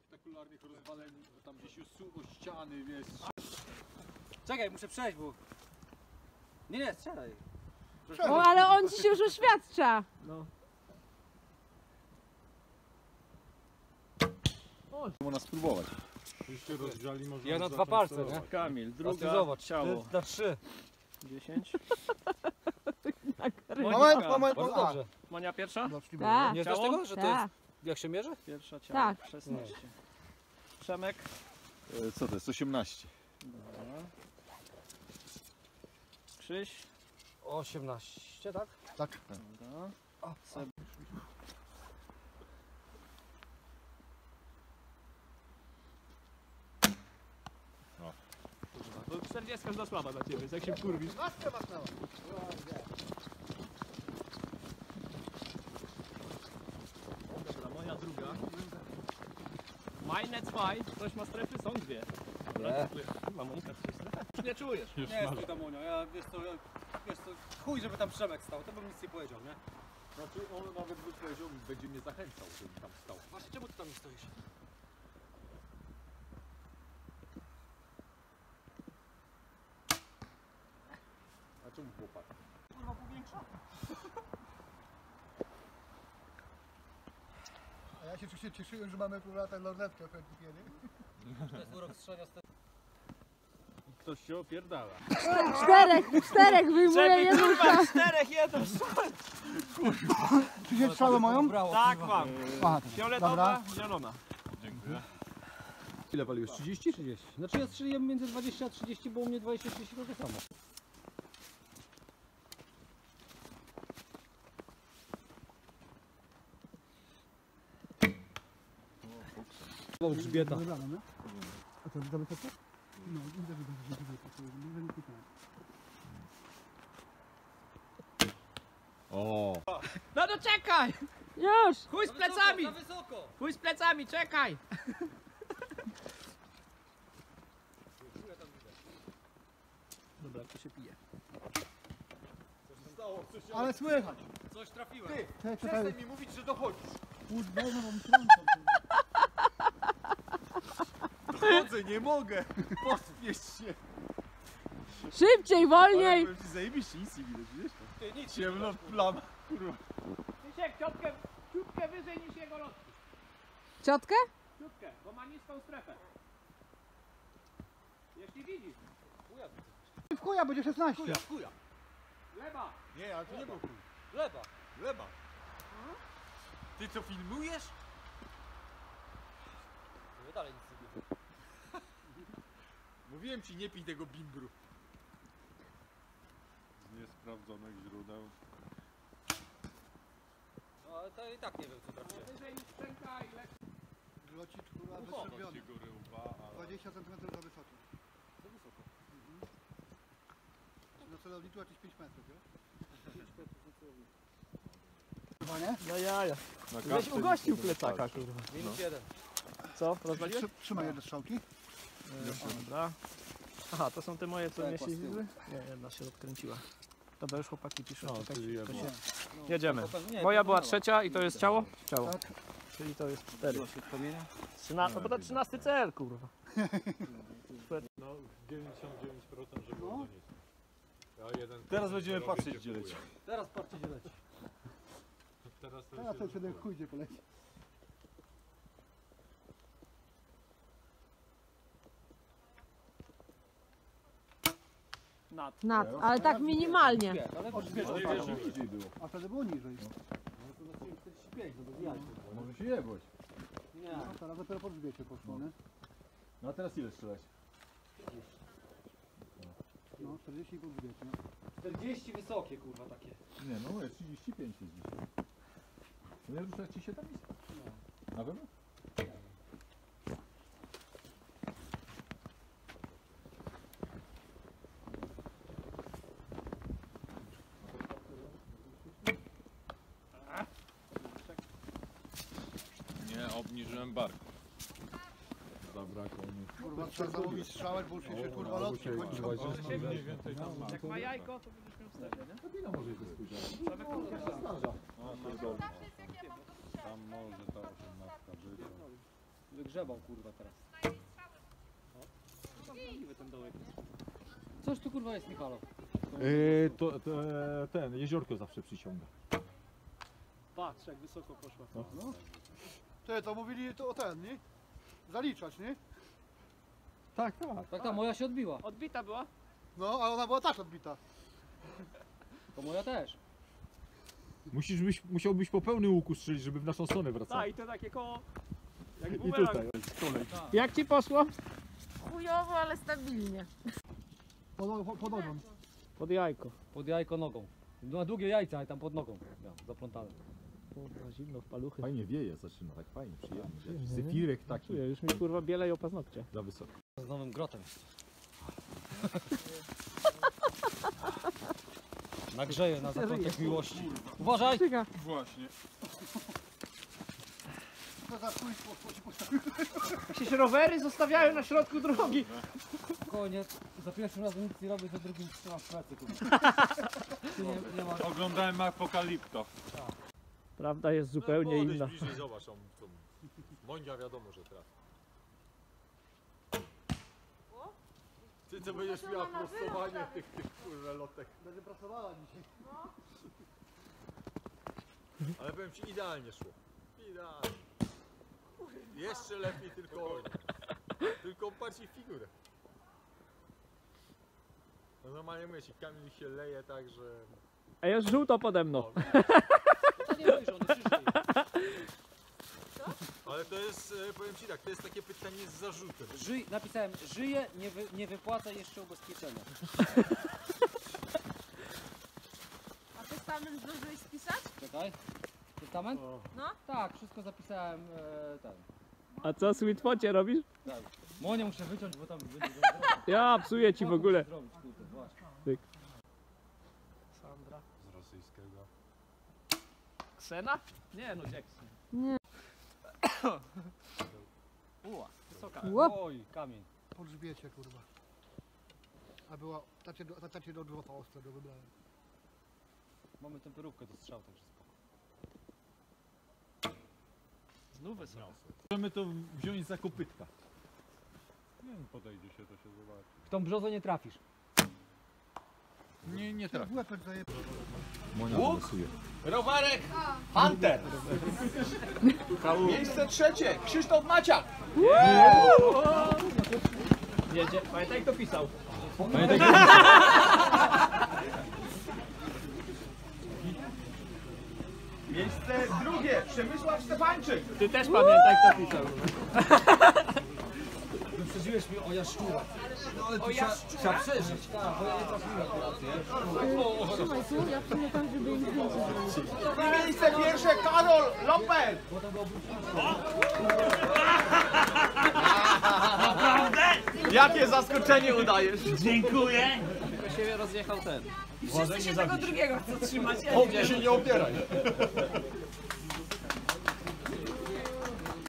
spektakularnych rozwaleń, że tam gdzieś usuło ściany, wiesz. Czekaj, muszę przejść, bo... Nie, strzelaj. O, ale on ci się już oświadcza. No. Można spróbować. Jeszcze rozgrzali, można Ja na dwa palce, nie? Kamil, A ty druga, zobacz, ciało. Na 3. 10. Moment. Bardzo dobrze. Monia pierwsza? Tak, Nie znasz Ciało? tego, że to jest... tak. Jak się mierzy? Pierwsza ciało. Tak. 16. Przemek. Co to jest? 18. Dobra. Krzyś. 18, tak? Tak. Dobra. Seb. Bo 40 jest za słaba dla ciebie, jak się kurwisz. Dobra, moja druga. Meine 2, ktoś ma strefy? Są dwie. Nie. Chyba Monika coś strefę. Już nie czujesz. Nie jest tam Monio, wiesz co, chuj, żeby tam Przemek stał, to bym nic nie powiedział, nie? Znaczy on nawet by powiedział, będzie mnie zachęcał, żebym tam stał. Właśnie, czemu ty tam nie stoisz? A czemu chłopak? Kurwa, powiększa. A ja się cieszyłem, że mamy pół lata lornetkę w Epipienie. To jest urok strzelania z tego. Ktoś się opierdala. Czterech wyjmuje jedną strzał. 4, 1. Czy się strzałę moją? Brawo, Tak kurwa. mam. Aha, Fioletowa, zielona. Dziękuję. Ile waliłeś? 30? 30. Znaczy ja strzeliłem między 20 a 30, bo u mnie 20-30 to samo. Grzbieta. A to za wysoko? No, widzę, że może nie pytałem. O. No to czekaj! Już. Chuj z plecami! Za wysoko! Chuj z plecami, czekaj! Dobra, to się pije. Ale słychać! Coś trafiłem. Czekaj, mi mówić, że dochodzisz. kurwa, no bo myślałem, Dochodzę, nie mogę. Pospiesz się. Szybciej, wolniej. Ale ci zajebiście, nic nie widać, wiesz? Ty, nic Ciemno, plama. Kurwa. Krzysiek, ciutkę wyżej niż jego lot. Ciotkę? Ciutkę, bo ma niską strefę. Jeśli widzisz. w chuja będzie 16. Chuja. Lewa. Nie, ale to nie był chuj. Lewa. Gleba. Ty co filmujesz? No dalej nic nie widzę. Mówiłem ci, nie pij tego bimbru. Z niesprawdzonych źródeł. No ale to i tak nie wiem co trafiłem. Wyżej niż szczęka i lekko. Locik, kurwa, Ucho. wyszczepiony. Góry łba, ale 20 cm za wysoki. Za wysoko. Na celowniku jakieś 5 metrów, wiesz? 5 metrów na celowniku. Chyba nie? No jaja. na Żeś kartce ugościł nic nie plecaka, wystarczy. kurwa. Minus 1. Co, rozwaliłeś? Trzymaj jedne strzałki. Dobra. Aha, to są te moje, co Tak, mnie się z tyłu. widzły? Nie, jedna się odkręciła. Dobra, już chłopaki piszą. No, czekajcie, czyli to jedno. się... Jedziemy. Nie, Moja to była nie ma. trzecia i to jest ciało? Ciało. Tak. Czyli to jest 4. Się od kamienia? No bo to 13 cel, kurwa. No 99% że było No. do nic. Ja jeden Teraz będziemy robię patrzeć, cię gdzie leci. kupuję. Teraz patrzcie gdzie leci. Teraz to Teraz się to sobie kupuję. chuj gdzie poleci. Nad, ale tak minimalnie. Ale Niżej było. A wtedy było niżej. 45, no bez jaj. Może się jebać. Nie. No, teraz dopiero po grzbiecie poszło, nie? No a teraz ile strzelać? No, 40 i po grzbiecie. 40 wysokie kurwa takie. Nie, no mówię, 35 jest dzisiaj. Nie rusza ci się tam nic? Na pewno? Nie, obniżyłem bark. Zabrakło mi. Kurwa, trzeba zamówić strzałek, bo już się kurwa lotki kończą. Mniej więcej tam Jak ma jajko, to będziesz miał wstępnie, nie? To wino może jest spójrzeć. No, to dobrze. Tam może ta 18 być. Wygrzebał kurwa teraz. Możliwy ten dołek jest. Coś tu kurwa jest, Michalo. Ten jeziorko zawsze przyciąga. Patrz jak wysoko poszła. No. Ty, to mówili to o ten, nie? Zaliczać, nie? Tak. Tak, moja się odbiła. Odbita była? No, ale ona była też odbita. To moja też. Musiałbyś po pełny łuku strzelić, żeby w naszą stronę wracała. Tak, i to takie koło. Jak I bumerang. tutaj. Kolej. Jak ci poszło? Chujowo, ale stabilnie. Pod nogą. Pod jajko. Pod jajko nogą. Na długie jajca, ale tam pod nogą. Ja, zaplątane. Kurwa, zimno w paluchy. Fajnie wieje, zaczyna tak fajnie, przyjemnie. wiesz. Zefirek taki Czuję, już mi kurwa bieleją paznokcie. za wysoko. Z nowym grotem. Nagrzeje na zakątek miłości. Uważaj! Czeka. Właśnie. To za chuj postawił. Jakieś rowery zostawiają na środku drogi. Koniec. Za pierwszym razem nic nie robię, za drugim trzymam w pracy. Nie ma... Oglądałem Apokalipto. Prawda jest zupełnie inna. bliżej, zobacz, Monia wiadomo, że trafi. Ty co będziesz miała prostowanie tych kurwa lotek. Będzie pracowała dzisiaj. Ale powiem ci, idealnie szło. Idealnie. Jeszcze lepiej tylko bardziej figurę. No normalnie mówię ci, Kamil się leje tak, że... A jest żółto pode mną. To nie mój żony, przyszli. Ale to jest, powiem ci tak, to jest takie pytanie z zarzutem. Napisałem, żyję, nie wypłacę jeszcze ubezpieczenia. A testament zdążyłeś spisać? Czekaj. Testament? No. Tak, wszystko zapisałem ten. A co Sweetfocie robisz? Tak. Monię muszę wyciąć, bo tam będzie Ja psuję ci w ogóle. zrobić, kurde, właśnie. Sandra. Z rosyjskiego. Ksena? Nie no, Jackson. Nie. Uła, wysoka. Łop. Oj, kamień. Po grzbiecie, kurwa. A była, tacie do odwrota ostre do wybrania. Mamy temperówkę do strzał, także spoko. Znów wysoka. Możemy to wziąć za kopytka. Nie wiem, podejdzie się, to się zobaczy. W tą brzozę nie trafisz. Nie W łepek zaje... Monia losuje. Rowerek Hunter. Miejsce trzecie Krzysztof Maciak. Jedzie. Pamiętaj kto pisał. Miejsce drugie Przemysław Stefańczyk. Ty też pamiętaj kto pisał. Wyprzedziłeś mnie o jaszczura. No ale tu trzeba przeżyć. Tak, bo ja nie trafiłem akurat, nie? Trzymaj tu, ja przyjdę tam, żeby im zdjęcie zrobić. I miejsce pierwsze Karol Lopel. Jakie zaskoczenie udajesz? Dziękuję. Tylko się rozjechał ten. O, się nie opieraj.